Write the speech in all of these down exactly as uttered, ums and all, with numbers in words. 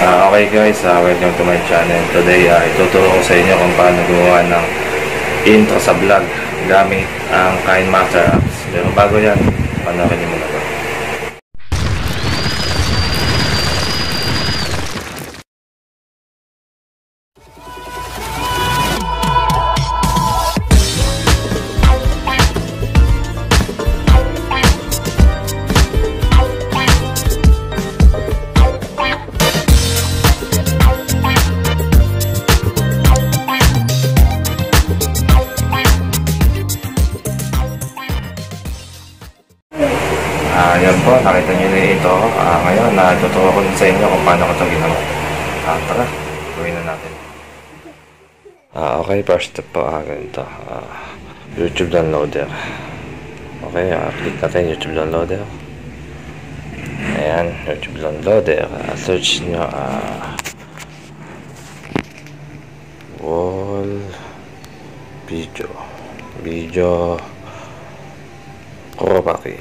Uh, okay guys, uh, welcome to my channel. Today, uh, ituturo ko sa inyo kung paano gumawa ng intro sa vlog gamit ang KineMaster apps. Pero bago yan, panoorin niyo muna ito. Ah, yan po, nakita nyo na ito. Ah, ngayon, natuturo ko sa inyo kung paano ko ito ginawa. Ah, tara, gawin na natin. Ah, okay, first step po, ah, ganito. Ah, YouTube downloader. Okay, ah, click natin YouTube downloader. Ayan, YouTube downloader. Ah, search nyo, ah, wall video. Video chroma key.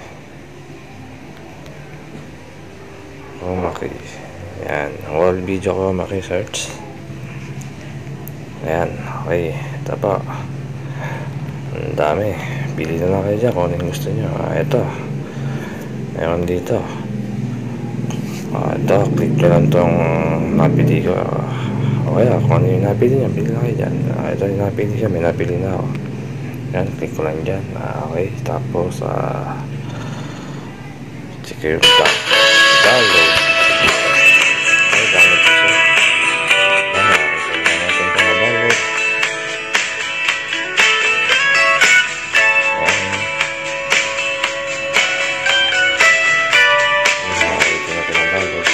Chroma key. Ayan, wall video chroma key search. Ayan, okay. Ito po. Ang dami. Pili na lang kayo dyan kung ano yung gusto nyo. Ah, ito. Meron dito. Ah, ito, click ko lang itong napili ko. Okay, ah, kung ano yung napili nyo, pili na kayo dyan. Ah, ito yung napili siya, may napili na ako. Ayan, click ko lang dyan. Ah, okay, tapos, ah, check yung down. Download. Okay, download ko siya. Ayan, okay, so natin ito na download. Ayan. Ayan, okay, ito natin na download.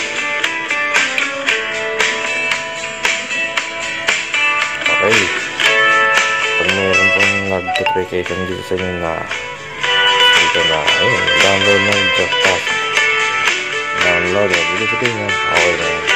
Okay. Pag mayroon pong notification dito sa inyo na dito na, ayun, download ng Dropbox. Download yan. Dito sabihin yan. Okay na yan.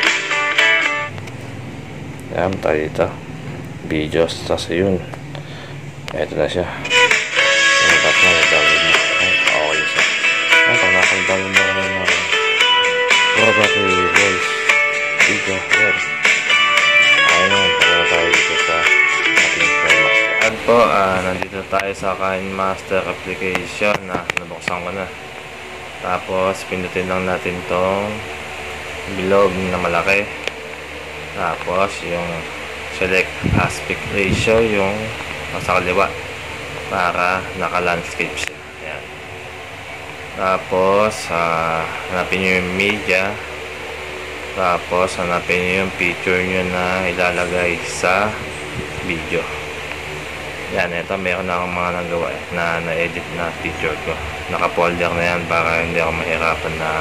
Ayan, tayo dito. Videos. Tapos yun. Ito na siya. Ayan, tapos na. Nag-download na. Ayan, okay siya. Ayan, pag nakag-download na kami ng Probably Voice Video. Ayan. Ayan na. Pagka tayo dito sa ating KineMaster. Ayan po, uh, nandito tayo sa KineMaster application na nabuksan ko na. Tapos, pindutin lang natin tong bilog na malaki. Tapos, yung select aspect ratio, yung nasa kaliwa. Para naka-landscape siya. Ayan. Tapos, uh, hanapin nyo yung media. Tapos, hanapin nyo yung picture nyo na ilalagay sa video. Yan, ito meron na akong mga nagawa eh, na na-edit na picture ko. Naka-folder na yan para hindi ako mahirapan na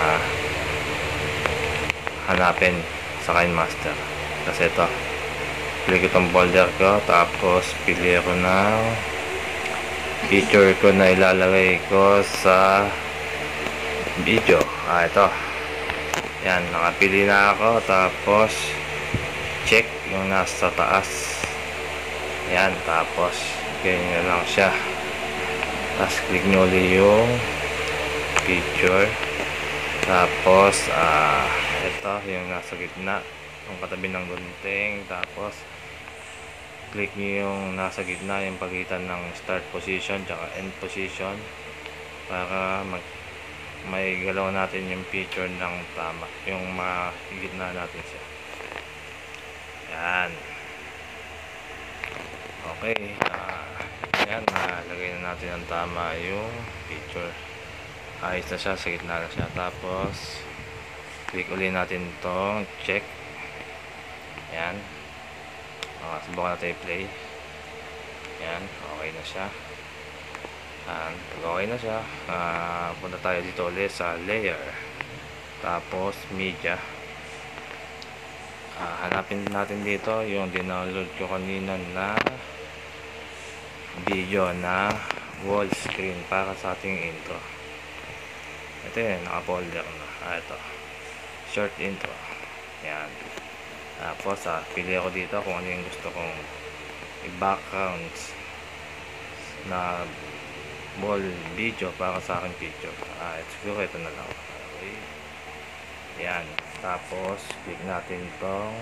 hanapin sa KineMaster. Kasi ito, click itong folder ko, tapos pili ko na picture ko na ilalagay ko sa video. Ah, ito. Yan, nakapili na ako, tapos check yung nasa taas. Yan, tapos ganyan lang siya. Tapos click nyo ulit yung picture. Tapos ah, ito yung nasa gitna, yung katabi ng gunting. Tapos click nyo yung nasa gitna, yung pagitan ng start position tsaka end position, para mag may galaw natin yung picture ng tama, yung magigitna natin siya. Yan. Okay, uh, yan, nalagay na natin ang tama yung picture. Ayos na siya, sa gitna na siya. Tapos click ulit natin itong check. Yan. Uh, subukan natin i-play. Yan, okay na siya. Yan, pag okay na siya, uh, punta tayo dito ulit sa layer. Tapos media. Uh, hanapin natin dito yung dinownload ko kanina na video na wall screen para sa ating intro. Ito yun, naka-folder na. Ah, ito, short intro. Yan. Tapos ah, pili ako dito kung ano yung gusto kong i-backgrounds na wall video para sa aking picture. Ah, siguro ito na lang. Okay. Yan. Tapos click natin tong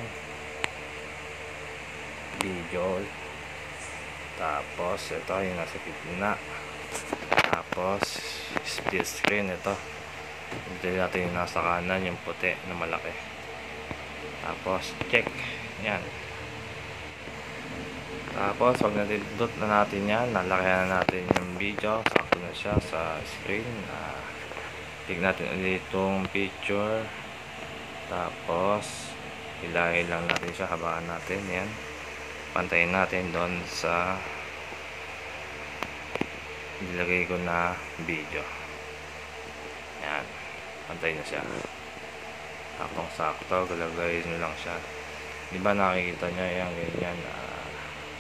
video. Tapos ito yung nasa gitna. Tapos split screen ito. Dito natin yung nasa kanan, yung puti na malaki. Tapos check. Yan. Tapos pag natindot na natin yan, nalakihan na natin yung video. Sakto na siya sa screen. Uh, click natin ulit itong picture. Tapos hilahin lang natin siya, habaan natin. Yan. Pantayin natin doon sa nilagay ko na video. Yan. Pantay na siya. Saktong sakto. Galagayin nyo lang siya. Diba nakikita nyo yan, ganyan. Uh,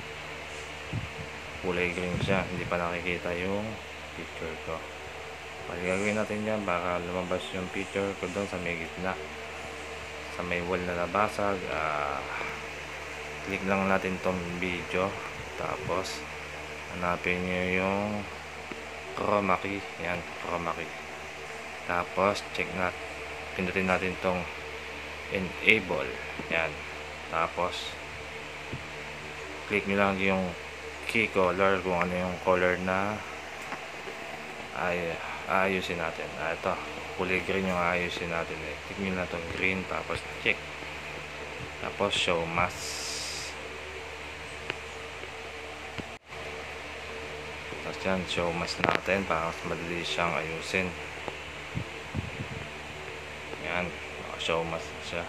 kulay green siya. Hindi pa nakikita yung picture ko. Pag gagawin natin yan, baka lumabas yung picture ko doon sa may gitna. Sa may wall na nabasag. Uh, click lang natin tong video. Tapos hanapin nyo yung chroma key. Yan, chroma key. Tapos check nat pindutin natin tong enable. Yan. Tapos click nyo lang yung key color, kung ano yung color na ay ayusin natin. Ah, ito, kulay green yung ayusin natin. Eh. Click nyo lang tong green. Tapos check. Tapos show mask. Tapos yan, show mask natin para mas madali siyang ayusin. Yan, show mask siya.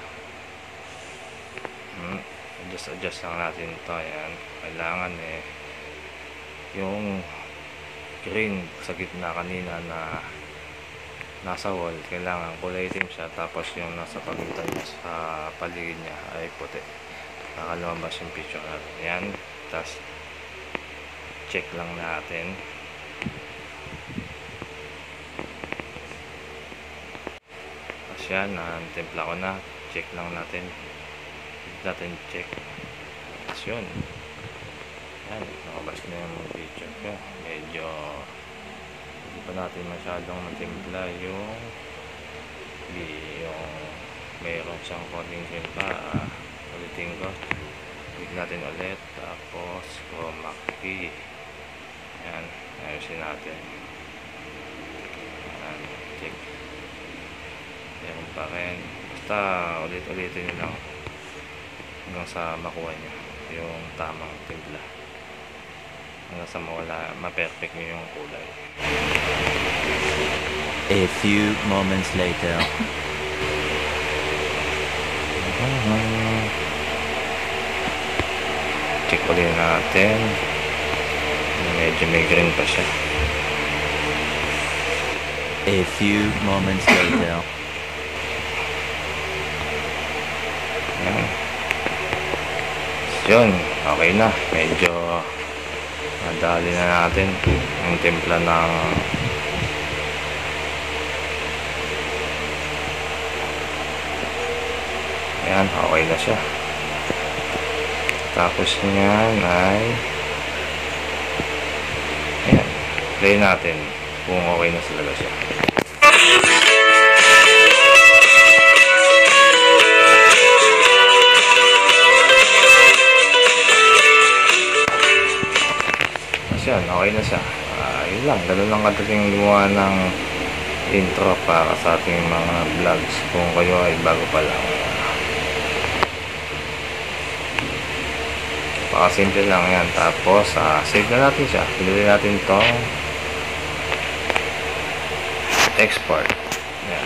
Hmm, adjust adjust lang natin ito. Yan, kailangan eh yung green sa gitna kanina na nasa wall, kailangan kulay itim siya. Tapos yung nasa pagitan niya sa paligid niya ay puti, baka lumabas yung picture natin. Yan, tapos check lang natin. Tapos yan, natimpla ko na. Check lang natin. Check natin check. Tapos yun. Yan, nakabas na yung picture ko. Medyo hindi pa natin masyadong natimpla yung yung mayroon siyang konting green pa. Uh, ulitin ko. Click natin ulit. Tapos chroma key. Yan, ayusin natin. Yan, check. Meron pa rin. Basta ulit-ulitin nyo lang hanggang sa makuha nyo yung tamang timpla, hanggang sa mawala, ma-perfect nyo yung kulay. A few moments later. Check ulit natin. Medyo may green pa siya. A few moments later. Yan. Yun, okay na. Medyo madali na natin yung timpla ng yan, okay na siya. Tapos yan ay ayan, play natin kung okay na talaga siya. Tapos yan, okay na siya. Uh, yun lang, ganun lang kadaling gumawa ng intro para sa ating mga vlogs kung kayo ay bago pa lang. Simple lang yan. Tapos uh, save na natin siya. Pinulit natin itong export. Yan.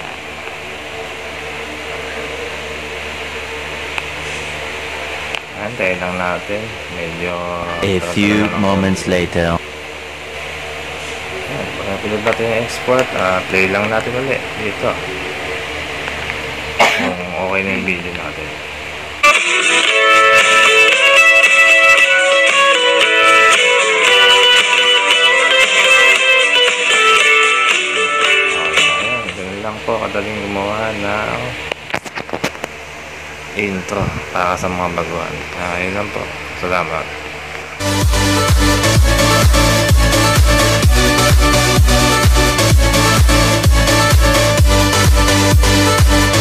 Antayin lang natin. Medyo a few moments later. Yan. Pag pinulit natin yung export, uh, play lang natin ulit dito kung okay na yung video natin. Po, kadaling gumawa ng intro para sa mga baguhan. Uh, yun lang po. Salamat.